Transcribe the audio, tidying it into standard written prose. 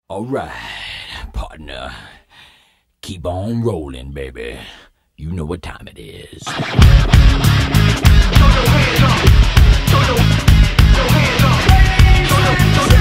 Alright, partner. Keep on rolling, baby. You know what time it is. Throw your hands up. Throw your hands up.